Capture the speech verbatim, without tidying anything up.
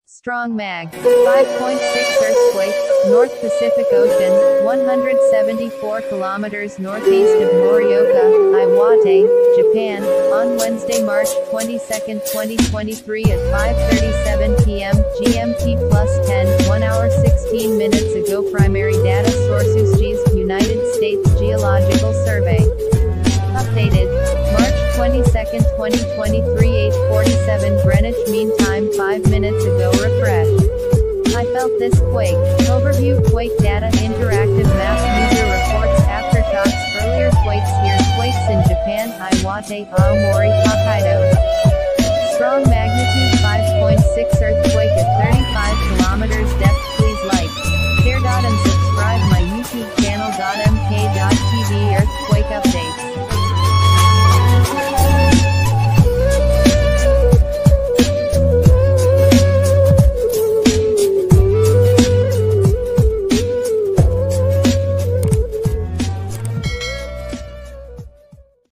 Strong mag. five point six earthquake, North Pacific Ocean, one hundred seventy-four kilometers northeast of Morioka, Iwate, Japan, on Wednesday, March twenty-second, twenty twenty-three at five thirty-seven p m G M T plus ten, one hour sixteen minutes ago. Primary data source U S G S, United States Geological Survey. Updated March twenty-second, twenty twenty-three, eight forty-seven Greenwich Mean Time, five minutes ago. Refresh. I felt this quake. Overview quake data. Interactive map. User reports aftershocks. Earlier quakes here. Quakes in Japan, Iwate, Aomori, Hokkaido. Strong magnitude five point six earthquake at thirty-five kilometers depth. Please like, share, and subscribe my YouTube channel. M K T V Earthquake Update.